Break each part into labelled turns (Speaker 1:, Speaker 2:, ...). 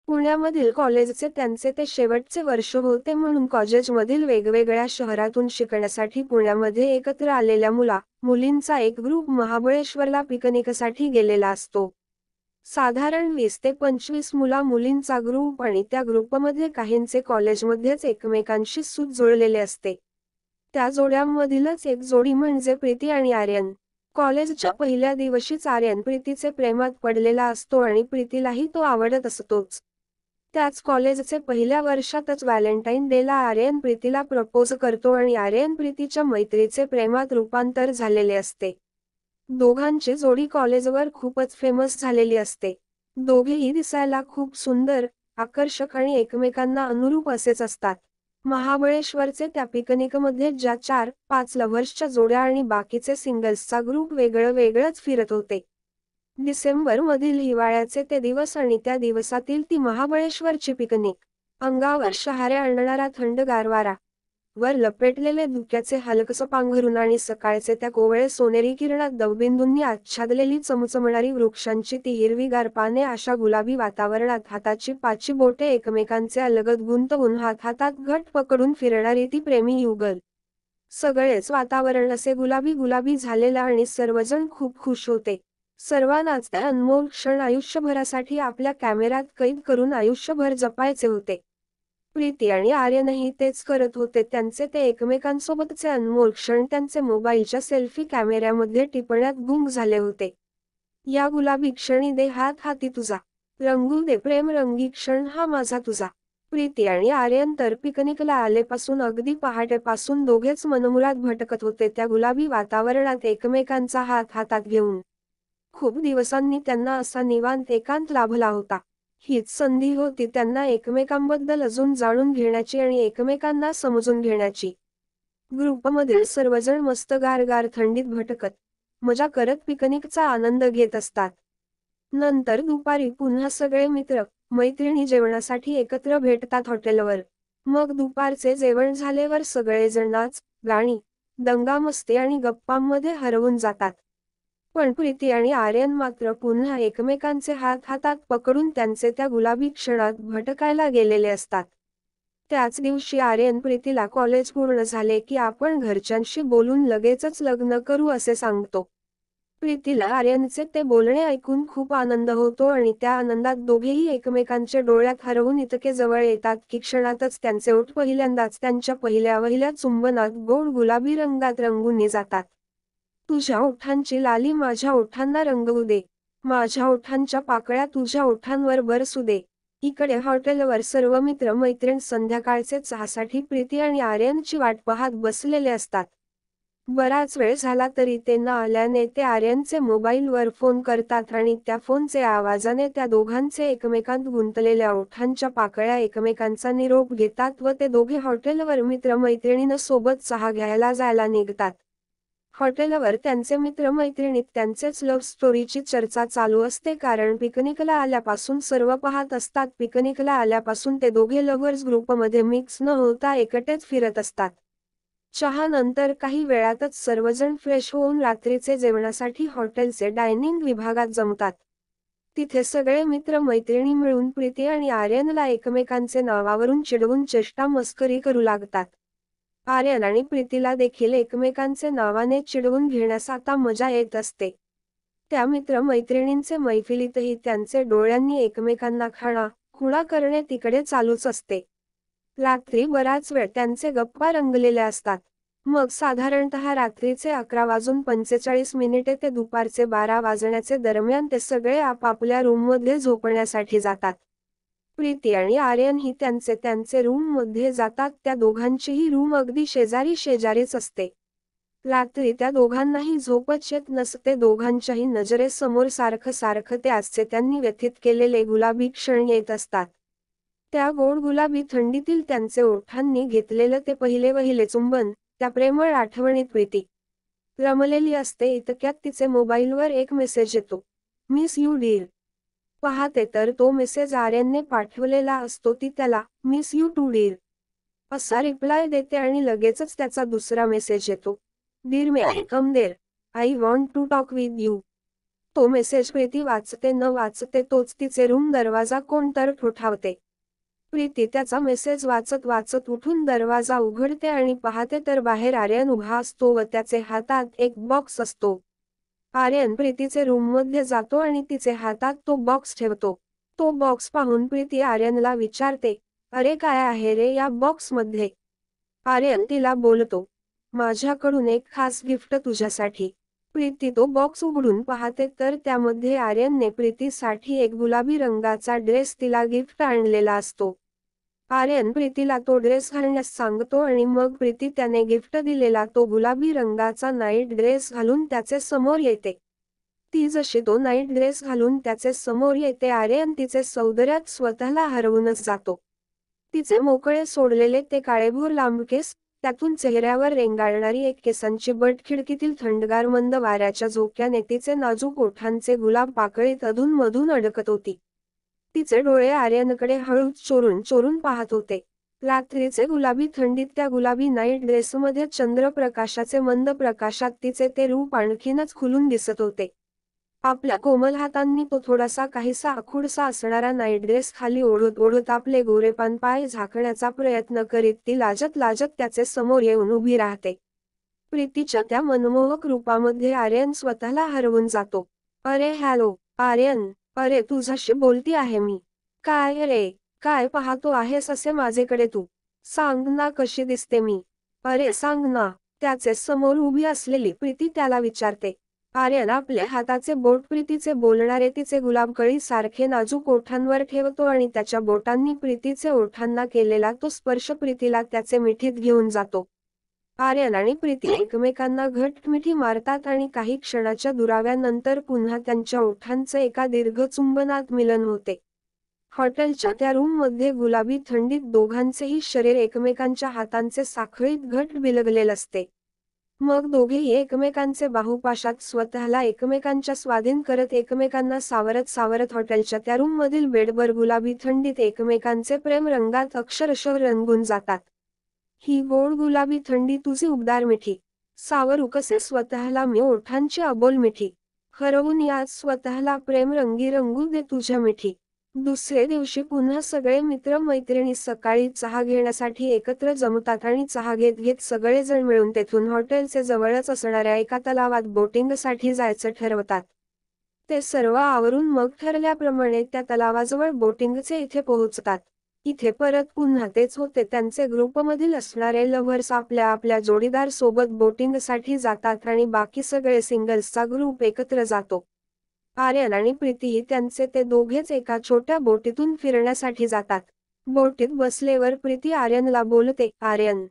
Speaker 1: पुण्यामधील कॉलेजचे त्यांचे ते शेवटचे वर्ष होते म्हणून कॉलेजमधील वेगवेगळ्या शहरातून शिकण्यासाठी पुण्यामध्ये एकत्र आलेल्या मुलींचा एक ग्रुप महाबळेश्वरला पिकनिकसाठी गेलेला असतो. साधारण 20 ते 25 मुलींचा ग्रुप आणि त्या ग्रुपमध्ये काहींचे कॉलेजमध्येच एकमेकांशी सूत जुळलेले असते. त्या जोड्यांमधीलच एक जोडी म्हणजे प्रीती आणि आर्यन. कॉलेजच्या पहिल्या दिवशीच आर्यन प्रीतीचे प्रेमात पडलेला असतो आणि प्रीतीलाही तो आवडत असतोच. त्याच कॉलेजचे पहिल्या वर्षातच व्हॅलेंटाईन डेला आर्यन प्रीतीला प्रपोज करतो आणि आर्यन प्रीतीच्या मैत्रीचे प्रेमात रूपांतर झालेले असते. दोघांची जोडी कॉलेजवर खूपच फेमस झालेली असते. दोघेही दिसायला खूप सुंदर, आकर्षक आणि एकमेकांना अनुरूप असेच असतात. महाबळेश्वरचे त्या पिकनिकमध्ये ज्या 4-5 लव्हर्सच्या जोड्या आणि बाकीचे सिंगल्सचा ग्रुप वेगळंच फिरत होते. डिसेंबर मधील हिवाळ्याचे ते दिवस आणि त्या दिवसातील ती महाबळेश्वरची पिकनिक. अंगावर शहारे आणणारा थंडगार वारा, वर लपेटलेले धुक्याचे हलकसं पांघरून आणि सकाळचे त्या कोवळे सोनेरी किरणात दवबिंदूंनी आच्छादलेली चमचमणारी वृक्षांची ती हिरवीगार पाने अशा गुलाबी वातावरणात हाताची पाची बोटे एकमेकांचे अलगद गुंतवून हातात घट पकडून फिरणारी ती प्रेमी युगल. सगळेच वातावरण असे गुलाबी झालेलं आणि सर्वजण खूप खुश होते. सर्वांनाच त्या अनमोल क्षण आयुष्यभरासाठी आपल्या कॅमेऱ्यात कैद करून आयुष्यभर जपायचे होते. प्रीती आणि आर्यनही तेच करत होते. त्यांचे ते एकमेकांसोबतचे अनमोल क्षण त्यांचे मोबाईलच्या सेल्फी कॅमेऱ्यामध्ये टिपण्यात गुंग झाले होते. या गुलाबी क्षणी दे हात हाती तुझा, रंगू दे प्रेम रंगी क्षण हा माझा तुझा. प्रीती आणि आर्यन तर पिकनिकला आलेपासून अगदी पहाटेपासून दोघेच मनमुराद भटकत होते त्या गुलाबी वातावरणात एकमेकांचा हात हातात घेऊन. खूप दिवसांनी त्यांना असा निवांत एकांत लाभला होता. हीच संधी होती त्यांना एकमेकांबद्दल अजून जाणून घेण्याची आणि एकमेकांना समजून घेण्याची. ग्रुपमधील सर्वजण मस्त गार थंडीत भटकत, मजा करत पिकनिकचा आनंद घेत असतात. नंतर दुपारी पुन्हा सगळे मित्र मैत्रिणी जेवणासाठी एकत्र भेटतात हॉटेलवर. मग दुपारचे जेवण झाल्यावर सगळेजण नाच, गाणी, दंगामस्ती आणि गप्पांमध्ये हरवून जातात. पण प्रीती आणि आर्यन मात्र पुन्हा एकमेकांचे हात हातात पकडून त्यांचे त्या गुलाबी क्षणात भटकायला गेलेले असतात. त्याच दिवशी आर्यन प्रीतीला कॉलेज पूर्ण झाले की आपण घरच्यांशी बोलून लगेचच लग्न करू असे सांगतो. प्रीतीला आर्यनचे ते बोलणे ऐकून खूप आनंद होतो आणि त्या आनंदात दोघेही एकमेकांच्या डोळ्यात हरवून इतके जवळ येतात की क्षणातच त्यांचे ओठ पहिल्यांदाच त्यांच्या पहिल्या चुंबनात गोड गुलाबी रंगात रंगून जातात. तुझ्या ओठांची लाली माझ्या ओठांना रंगवू दे, माझ्या ओठांच्या पाकळ्या तुझ्या ओठांवर बरसू दे. इकडे हॉटेलवर सर्व मित्र मैत्रीण संध्याकाळचे चहासाठी प्रीती आणि आर्यनची वाट पाहत बसलेले असतात. बराच वेळ झाला तरी ते न आल्याने ते आर्यनचे मोबाईलवर फोन करतात आणि त्या फोनचे आवाजाने त्या दोघांचे एकमेकांत गुंतलेल्या ओठांच्या पाकळ्या एकमेकांचा निरोप घेतात व ते दोघे हॉटेलवर मित्र-मैत्रिणींना सोबत चहा घ्यायला जायला निघतात. हॉटेलवर त्यांचे मित्र-मैत्रिणीत त्यांचेच लव्ह स्टोरीची चर्चा चालू असते कारण पिकनिकला आल्यापासून सर्व पाहत असतात. पिकनिकला आल्यापासून ते दोघे लव्हर्स ग्रुपमध्ये मिक्स न होता एकटेच फिरत असतात. चहा नंतर काही वेळातच सर्वजण फ्रेश होऊन रात्रीचे जेवणासाठी हॉटेलचे डायनिंग विभागात जमतात. तिथे सगळे मित्र-मैत्रिणी मिळून प्रीती आणि आर्यनला एकमेकांचे नावावरून चिडवून चेष्टा मस्करी करू लागतात. आर्यन आणि प्रीतीला देखील एकमेकांचे नावाने चिडवून घेण्यास आता मजा येत असते. त्या मित्र-मैत्रिणींचे मैफिलीतही त्यांचे डोळ्यांनी एकमेकांना खुणा करणे तिकडे चालूच असते. रात्री बराच वेळ त्यांचे गप्पा रंगलेल्या असतात. मग साधारणतः रात्रीचे 11:45 ते दुपारचे 12 वाजण्याचे दरम्यान ते सगळे आपापल्या रूममध्ये झोपण्यासाठी जातात. प्रीती आणि आर्यन ही त्यांचे रूममध्ये जातात. त्या दोघांचीही रूम अगदी शेजारीच असते. रात्री त्या दोघांनाही झोपच येत नसते. दोघांच्याही नजरेसमोर सारखं ते आजचे त्यांनी व्यथित केलेले गुलाबी क्षण येत असतात. त्या गोड गुलाबी थंडीतील त्यांचे ओठांनी घेतलेलं ते पहिले चुंबन, त्या प्रेमळ आठवणीत प्रीती रमलेली असते. इतक्यात तिचे मोबाईलवर एक मेसेज येतो. Miss you dear. पाहते तर तो मेसेज आर्यनने पाठवलेला असतो. ती त्याला मिस यू टू डिअर असा रिप्लाय देते आणि लगेचच त्याचा दुसरा मेसेज येतो. Dear may I come there, I want to talk with you. तो मेसेज प्रीती वाचते न वाचते तोच तिचे रूम दरवाजा कोण तर ठोठावते. प्रीती त्याचा मेसेज वाचत वाचत उठून दरवाजा उघडते आणि पाहते तर बाहेर आर्यन उभा असतो व त्याचे हातात एक बॉक्स असतो. आर्यन प्रीतीचे रूममध्ये जातो आणि तिचे हातात तो बॉक्स ठेवतो. तो बॉक्स पाहून प्रीती आर्यनला विचारते, अरे काय आहे रे या बॉक्समध्ये? आर्यन तिला बोलतो, माझ्याकडून एक खास गिफ्ट तुझ्यासाठी. प्रीती तो बॉक्स उघडून पाहते तर त्यामध्ये आर्यनने प्रीतीसाठी एक गुलाबी रंगाचा ड्रेस तिला गिफ्ट आणलेला असतो. आर्यन प्रीतीला तो ड्रेस घालण्यास सांगतो आणि मग प्रीती त्याने गिफ्ट दिलेला तो गुलाबी रंगाचा नाईट ड्रेस घालून त्याचे समोर येते. ती जशी तो नाईट ड्रेस घालून त्याचे समोर येते आर्यन तिचे सौंदर्यात स्वतःला हरवूनच जातो. तिचे मोकळे सोडलेले ते काळेभोर लांब केस, त्यातून चेहऱ्यावर रेंगाळणारी एक केसांची बट, खिडकीतील थंडगार मंद वाऱ्याच्या झोक्याने तिचे नाजूक ओठांचे गुलाब पाकळीत अधूनमधून अडकत होती. तिचे डोळे आर्यनकडे हळूच चोरून चोरून पाहत होते. रात्रीचे गुलाबी थंडीत त्या गुलाबी नाईट ड्रेसमध्ये चंद्रप्रकाशाचे मंद प्रकाशात तिचे ते रूप आणखीनच खुलून दिसत होते. आपल्या कोमल हातांनी तो थोडासा काहीसा आखूडसा असणारा नाईट ड्रेस खाली ओढत ओढत आपले गोरेपान पाय झाकण्याचा प्रयत्न करीत ती लाजत लाजत त्याचे समोर येऊन उभी राहते. प्रीतीच्या त्या मनमोहक रूपामध्ये आर्यन स्वतःला हरवून जातो. अरे हॅलो आर्यन, अरे तुझ्याशी बोलती आहे मी. काय रे, काय पाहतो आहेस असे माझेकडे तू? सांग ना कशी दिसते मी. अरे सांग ना, त्याचे समोर उभी असलेली प्रीती त्याला विचारते. आर्यन आपले हाताचे बोट प्रीतीचे बोलणारे तिचे गुलाबकळी सारखे नाजूक ओठांवर ठेवतो आणि त्याच्या बोटांनी प्रीतीचे ओठांना केलेला तो स्पर्श प्रीतीला त्याचे मिठीत घेऊन जातो. आर्यन आणि प्रीती एकमेकांना घट्ट मिठी मारतात आणि काही क्षणाच्या दुराव्यानंतर पुन्हा त्यांच्या ओठांचे एका दीर्घ चुंबनात मिलन होते. हॉटेलच्या त्या रूममध्ये गुलाबी थंडीत दोघांचेही शरीर एकमेकांच्या हातांचे साखळीत घट्ट बिलगलेले असते. मग दोघेही एकमेकांचे बाहुपाशात स्वतःला एकमेकांच्या स्वाधीन करत एकमेकांना सावरत सावरत हॉटेलच्या त्या रूममधील बेडवर गुलाबी थंडीत एकमेकांचे प्रेम रंगात अक्षरशः रंगून जातात. ही गोड गुलाबी थंडी तुझी उबदार मिठी, सावरू कसे स्वतःला मी ओठांची अबोल मिठी, हरवून यात स्वतःला प्रेम रंगी रंगू दे तुझ्या मिठी. दुसरे दिवशी पुन्हा सगळे मित्र मैत्रिणी सकाळी चहा घेण्यासाठी एकत्र जमतात आणि चहा घेत घेत सगळेजण मिळून तेथून हॉटेलचे जवळच असणाऱ्या एका तलावात बोटिंगसाठी जायचं ठरवतात. ते सर्व आवरून मग ठरल्याप्रमाणे त्या तलावाजवळ बोटिंगचे इथे पोहोचतात. इथे परत पुन्हा तेच होते, त्यांचे ग्रुपमधील असणारे लव्हर्स आपल्या आपल्या जोडीदार सोबत बोटिंगसाठी जातात आणि बाकी सगळे सिंगल्सचा ग्रुप एकत्र जातो. आर्यन आणि प्रीतीही त्यांचे ते दोघेच एका छोट्या बोटीतून फिरण्यासाठी जातात. बोटीत बसल्यावर प्रीती आर्यनला बोलते, आर्यन,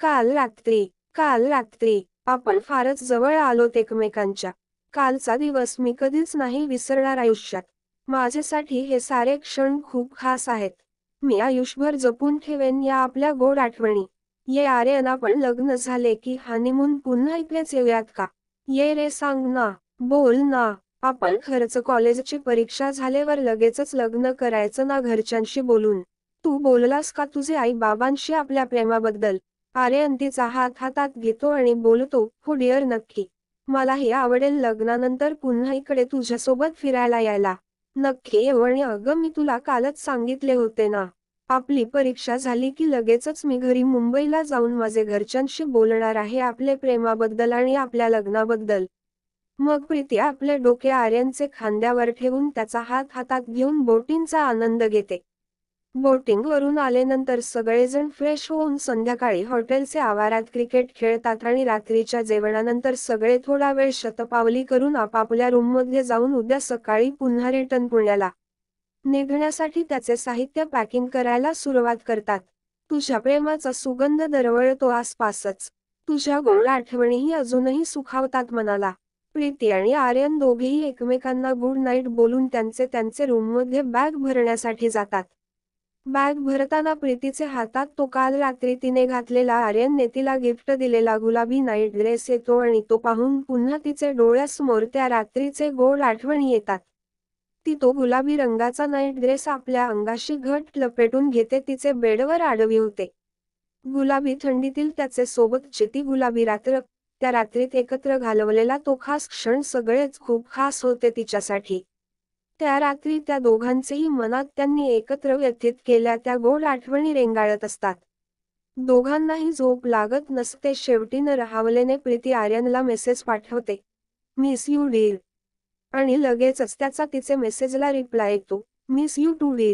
Speaker 1: काल रात्री आपण फारच जवळ आलोत एकमेकांच्या. कालचा दिवस मी कधीच नाही विसरणार आयुष्यात. माझ्यासाठी हे सारे क्षण खूप खास आहेत. मी आयुष्यभर जपून ठेवेन या आपल्या गोड आठवणी. ये आर्यन, आपण लग्न झाले की हनीमून पुन्हा इकडेच येऊयात का? ये रे, सांग ना, बोल ना. आपण खरंच कॉलेजची परीक्षा झाल्यावर लगेचच लग्न करायचं ना घरच्यांशी बोलून? तू बोललास का तुझे आई बाबांशी आपल्या प्रेमाबद्दल? आर्यन तिचा हात हातात घेतो आणि बोलतो, हो डिअर, नक्की. मलाही आवडेल लग्नानंतर पुन्हा इकडे तुझ्यासोबत फिरायला यायला. नक्की येऊ. आणि अगं, मी तुला कालच सांगितले होते ना, आपली परीक्षा झाली की लगेचच मी घरी मुंबईला जाऊन माझे घरच्यांशी बोलणार आहे आपले प्रेमाबद्दल आणि आपल्या लग्नाबद्दल. मग प्रीती आपले डोके आर्यनचे खांद्यावर ठेवून त्याचा हात हातात घेऊन बोटिंगचा आनंद घेते. बोटिंग वरून आल्यानंतर सगळेजण फ्रेश होऊन संध्याकाळी हॉटेलचे आवारात क्रिकेट खेळतात आणि रात्रीच्या जेवणानंतर सगळे थोडा वेळ शतपावली करून आपापल्या रूममध्ये जाऊन उद्या सकाळी पुन्हा रिटर्न पुण्याला निघण्यासाठी त्याचे साहित्य पॅकिंग करायला सुरुवात करतात. तुझ्या प्रेमाचा सुगंध दरवळतो आसपासच. तुझ्या गोड आठवणीही अजूनही सुखावतात मनाला. प्रीती आणि आर्यन दोघेही एकमेकांना गुड नाईट बोलून त्यांचे त्यांचे रूममध्ये बॅग भरण्यासाठी जातात. बॅग भरताना प्रीतीचे हातात तो काल रात्री तिने घातलेला आर्यनने तिला गिफ्ट दिलेला गुलाबी नाईट ड्रेस येतो आणि तो पाहून पुन्हा तिचे डोळ्यासमोर त्या रात्रीचे गोड आठवणी येतात. ती तो गुलाबी रंगाचा नाईट ड्रेस आपल्या अंगाशी घट्ट लपेटून घेते, तिचे बेडवर आडवी होते. गुलाबी थंडीतील त्याचे सोबतची ती गुलाबी रात्र, त्या रात्रीत एकत्र घालवलेला तो खास क्षण सगळेच खूप खास होते तिच्यासाठी. त्या रात्री त्या दोघांचेही मनात त्यांनी एकत्र व्यतीत केल्या त्या गोड आठवणी रेंगाळत असतात. दोघांनाही झोप लागत नसते. शेवटी न राहावलेने प्रीती आर्यनला मेसेज पाठवते, मिस यू डीर. आणि लगेचच त्याचा तिचे मेसेजला रिप्लाय येतो, मिस यू टू डीर.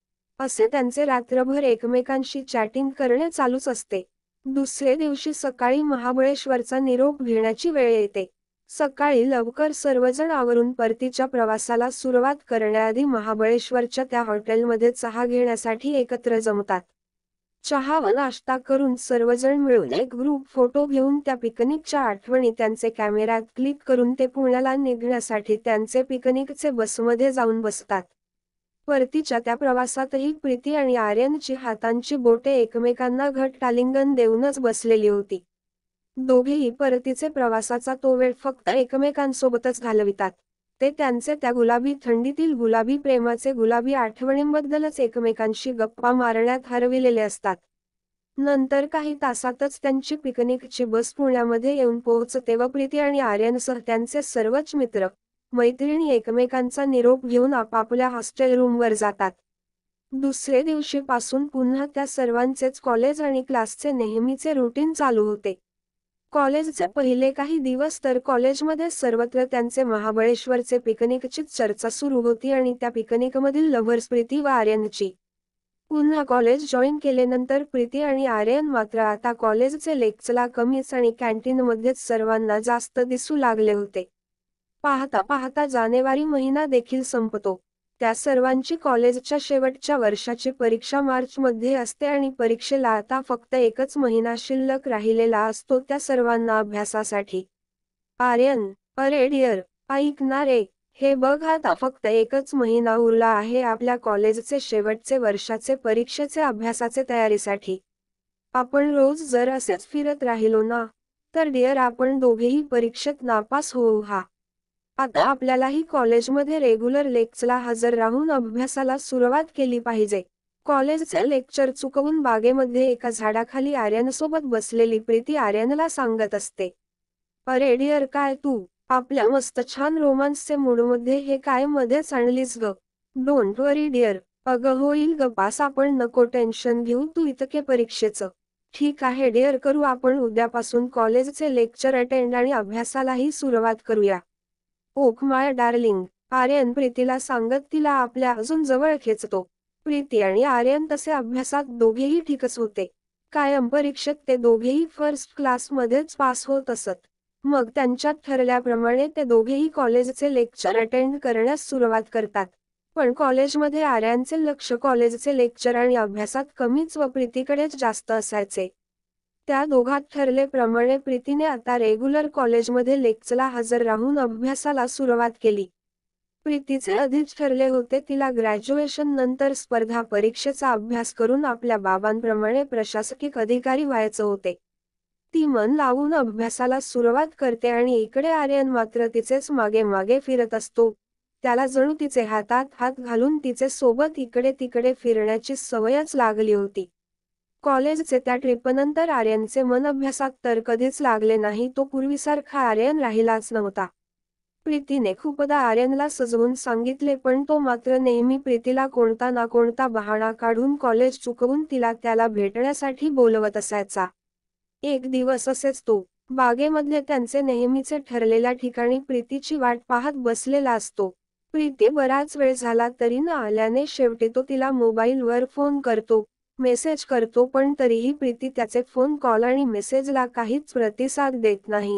Speaker 1: असे त्यांचे रात्रभर एकमेकांशी चॅटिंग करणे चालूच असते. दुसरे दिवशी सकाळी महाबळेश्वरचा निरोप घेण्याची वेळ येते. सकाळी लवकर सर्वजण आवरून परतीच्या प्रवासाला सुरुवात करण्याआधी महाबळेश्वरच्या त्या हॉटेलमध्ये चहा घेण्यासाठी एकत्र जमतात. चहा व नाश्ता करून सर्वजण मिळून एक ग्रुप फोटो घेऊन त्या पिकनिकच्या आठवणी त्यांचे कॅमेऱ्यात क्लिक करून ते पुण्याला निघण्यासाठी त्यांचे पिकनिकचे बसमध्ये जाऊन बसतात. परतीच्या त्या प्रवासातही प्रीती आणि आर्यनची हातांची बोटे एकमेकांना घट्ट आलिंगन देऊनच बसलेली होती. दोघेही परतीचे प्रवासाचा तो वेळ फक्त एकमेकांसोबतच घालवितात. ते त्यांचे त्या गुलाबी थंडीतील गुलाबी प्रेमाचे गुलाबी आठवणींबद्दलच एकमेकांशी गप्पा मारण्यात हरविलेले असतात. नंतर काही तासातच त्यांची पिकनिकची बस पुण्यामध्ये येऊन पोहोचते व प्रीती आणि आर्यनसह त्यांचे सर्वच मित्र मैत्रिणी एकमेकांचा निरोप घेऊन आपापल्या हॉस्टेल रूमवर जातात. दुसरे दिवशीपासून पुन्हा त्या सर्वांचेच कॉलेज आणि क्लासचे नेहमीचे रुटीन चालू होते. कॉलेजचे पहिले काही दिवस तर कॉलेजमध्ये सर्वत्र त्यांचे महाबळेश्वरचे पिकनिकचीच चर्चा सुरू होती आणि त्या पिकनिकमधील लव्हर्स प्रीती व आर्यनची. पुन्हा कॉलेज जॉईन केल्यानंतर प्रीती आणि आर्यन मात्र आता कॉलेजचे लेक्चरला कमीच आणि कॅन्टीनमध्येच सर्वांना जास्त दिसू लागले होते. पाहता पाहता जानेवारी महिना देखील संपतो. त्या सर्वांची कॉलेजच्या शेवटच्या वर्षाची परीक्षा मार्चमध्ये असते आणि परीक्षेला आता फक्त एकच महिना शिल्लक राहिलेला असतो त्या सर्वांना अभ्यासासाठी. आर्यन, अरे डिअर, ऐक ना रे, हे बघ आता फक्त एकच महिना उरला आहे आपल्या कॉलेजचे शेवटचे वर्षाचे परीक्षेचे अभ्यासाचे तयारीसाठी. आपण रोज जर असेच फिरत राहिलो ना, तर डिअर आपण दोघेही परीक्षेत नापास होऊ हा. आता आपल्यालाही कॉलेजमध्ये रेग्युलर लेक्चरला हजर राहून अभ्यासाला सुरुवात केली पाहिजे. कॉलेजचे लेक्चर चुकवून बागेमध्ये एका झाडाखाली आर्यनसोबत बसलेली प्रीती आर्यनला सांगत असते, अरे डिअर काय तू, आपल्या मस्त छान रोमांसचे मूडमध्ये हे काय मध्येच आणलीस ग. डोंट वरी डिअर, अगं होईल ग पास, आपण नको टेन्शन घेऊ तू इतके परीक्षेचं. ठीक आहे डिअर, करू आपण उद्यापासून कॉलेजचे लेक्चर अटेंड आणि अभ्यासालाही सुरुवात करूया. ओक माय डार्लिंग, आर्यन प्रीतीला सांगत तिला आपल्या अजून जवळ खेचतो. प्रीती आणि आर्यन तसे अभ्यासात दोघेही ठीकच होते. कायम परीक्षेत ते दोघेही फर्स्ट क्लासमध्येच पास होत असत. मग त्यांच्यात ठरल्याप्रमाणे ते दोघेही कॉलेजचे लेक्चर अटेंड करण्यास सुरुवात करतात. पण कॉलेजमध्ये आर्यनचे लक्ष कॉलेजचे लेक्चर आणि अभ्यासात कमीच व प्रीतीकडेच जास्त असायचे. त्या दोघात ठरल्याप्रमाणे प्रीतीने आता रेग्युलर कॉलेजमध्ये लेक्चरला हजर राहून अभ्यासाला सुरुवात केली. प्रीतीचे आधीच ठरले होते तिला ग्रॅज्युएशन नंतर स्पर्धा परीक्षेचा अभ्यास करून आपल्या बाबांप्रमाणे प्रशासकीय अधिकारी व्हायचं होते. ती मन लावून अभ्यासाला सुरुवात करते आणि इकडे आर्यन मात्र तिचेच मागे मागे फिरत असतो. त्याला जणू तिचे हातात हात घालून तिचे सोबत इकडे तिकडे फिरण्याची सवयच लागली होती. कॉलेजचे त्या ट्रिपनंतर आर्यनचे मन अभ्यासात तर कधीच लागले नाही. तो पूर्वीसारखा आर्यन राहिलाच नव्हता. प्रीतीने खूपदा आर्यनला सजवून सांगितले पण तो मात्र नेहमी प्रीतीला कोणता ना कोणता बहाणा काढून कॉलेज चुकवून तिला त्याला भेटण्यासाठी बोलवत असायचा. एक दिवस असेच तो बागेमधले त्यांचे नेहमीचे ठरलेल्या ठिकाणी प्रीतीची वाट पाहत बसलेला असतो. प्रीती बराच वेळ झाला तरी न आल्याने शेवटी तो तिला मोबाईलवर फोन करतो, मेसेज करतो पण तरीही प्रीती त्याचे फोन कॉल आणि मेसेजला काहीच प्रतिसाद देत नाही.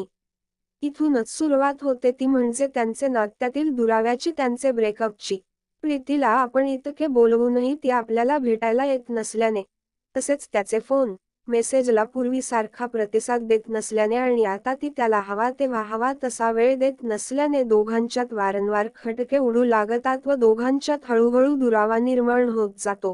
Speaker 1: इथूनच सुरुवात होते ती म्हणजे त्यांचे नात्यातील दुराव्याची, त्यांचे ब्रेकअपची. प्रीतीला आपण इतके बोलवूनही ती आपल्याला भेटायला येत नसल्याने, तसेच त्याचे फोन मेसेजला पूर्वीसारखा प्रतिसाद देत नसल्याने आणि आता ती त्याला हवा तेव्हा हवा तसा वेळ देत नसल्याने दोघांच्यात वारंवार खटके उडू लागतात व दोघांच्यात हळूहळू दुरावा निर्माण होत जातो.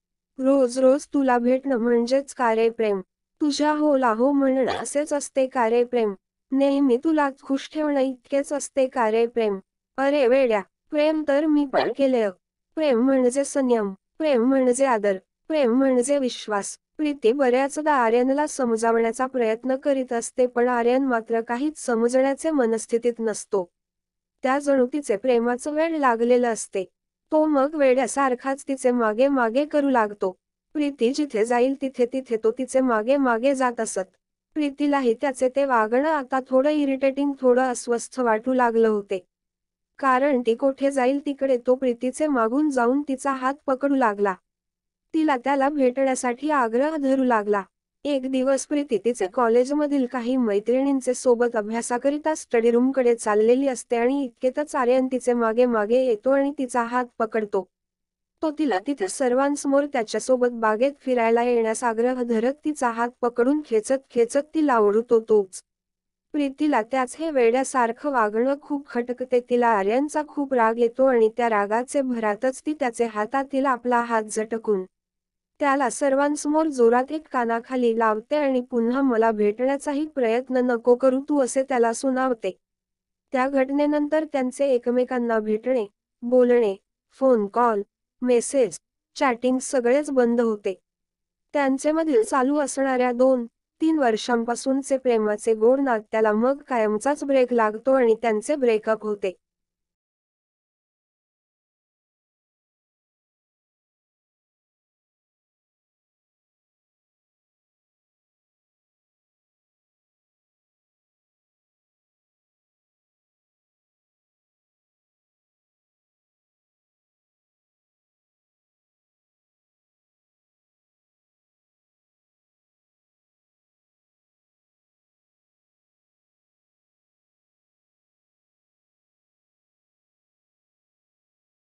Speaker 1: रोज रोज तुला भेटणं म्हणजेच का रे प्रेम, तुझ्या होला हो म्हणणं असेच असते का रे प्रेम, नेहमी तुलाच खुश ठेवणं इतकेच असते का रे प्रेम. अरे वेड्या, प्रेम तर मी पण केले. प्रेम म्हणजे संयम, प्रेम म्हणजे आदर, प्रेम म्हणजे विश्वास. प्रीती बऱ्याचदा आर्यनला समजावण्याचा प्रयत्न करीत असते, पण आर्यन मात्र काहीच समजण्याचे मनस्थितीत नसतो. त्या जणू तिचे प्रेमाचं वेड लागलेलं असते. तो मग वेड्यासारखाच तिचे मागे मागे करू लागतो. प्रीती जिथे जाईल तिथे तिथे तो तिचे मागे मागे जात असत. प्रीतीलाही त्याचे ते वागणं आता थोडं इरिटेटिंग, थोडं अस्वस्थ वाटू लागलं होते. कारण ती कोठे जाईल तिकडे तो प्रीतीचे मागून जाऊन तिचा हात पकडू लागला. तिला त्याला भेटण्यासाठी आग्रह धरू लागला. एक दिवस प्रीती तिचे कॉलेजमधील काही मैत्रिणींचे सोबत अभ्यासाकरिता स्टडी रूमकडे चाललेली असते आणि इतकेतच आर्यन तिचे मागे मागे येतो आणि तिचा हात पकडतो. तो तिला तिथे सर्वांसमोर त्याच्यासोबत बागेत फिरायला येण्यास आग्रह धरत तिचा हात पकडून खेचत खेचत तिला ओढतो. तोच प्रीतीला त्याच हे वेड्यासारखं वागणं खूप खटकते. तिला आर्यनचा खूप राग येतो आणि त्या रागाचे भरातच ती त्याचे हातातील आपला हात झटकून त्याला सर्वांसमोर जोरात एक कानाखाली लावते आणि पुन्हा मला भेटण्याचाही प्रयत्न नको करू तू, असे त्याला सुनावते. त्या घटनेनंतर त्यांचे एकमेकांना भेटणे, बोलणे, फोन कॉल, मेसेज, चॅटिंग सगळेच बंद होते. त्यांच्यामधील चालू असणाऱ्या 2-3 वर्षांपासूनचे प्रेमाचे गोड नात्याला मग कायमचाच ब्रेक लागतो आणि त्यांचे ब्रेकअप होते.